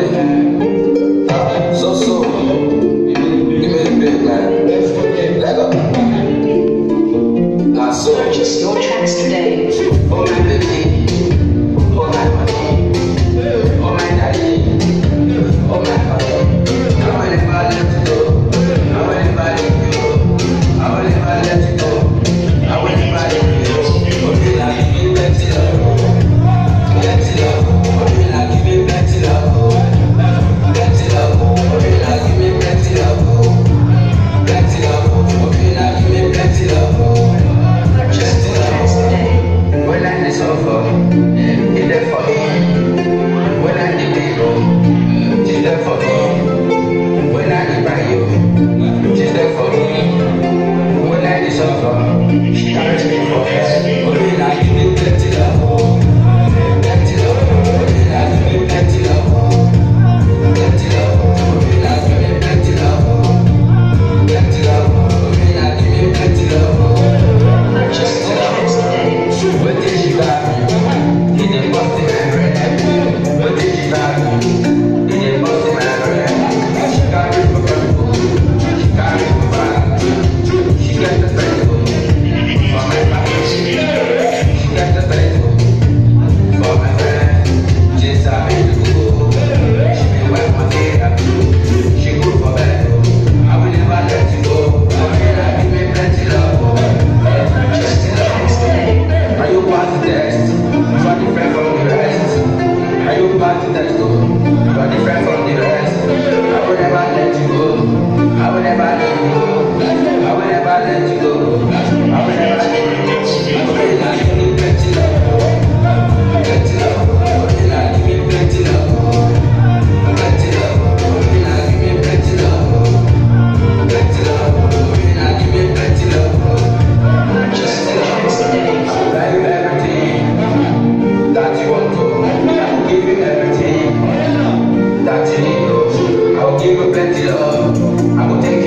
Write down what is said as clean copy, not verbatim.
So, give me the big man. Let go. Not so. Purchase your tracks today. Oh my baby, oh my money, oh my daddy, oh my honey. I will never let you go. I will never let you go. I will never let you go. I will never let you go. Okay, now give me plenty love, plenty love. Okay, now give me plenty love, plenty love. Okay, now give me plenty love, plenty love. Okay, now give me plenty love. Purchase your tracks today. When I need suffer, it's there for me. When I need people, it's there for me. When I need buy you, it's there for me. When I need suffer, she carries me for her. Only now give me plenty love, plenty love. Only now give me plenty love, plenty love. Only now give me plenty love, plenty love. Only now give me plenty love. Purchase your tracks today. What did you buy? He didn't bust it, man. What did you buy? He didn't bust it, man. She got it for people. She got it for fun. She got the festival for my family. She got the festival for my friend. She's a big girl. She been wet my feet. She good for bed. I will never let you go. Give me plenty love. Purchase your tracks today. Are you about to test? You are different from the rest. Are you about to test? You are different from the rest. I will never let you go. I will never let you go. I will never let you go. I will never let you go. Okay, now give me plenty love. Plenty love. Okay, now give me plenty love. Plenty love. Okay, now give me plenty love. Plenty love. Okay, now give me plenty love. Purchase your tracks today. I'll buy you everything that you want to. I will give you everything that you need. I will give you plenty love. I will take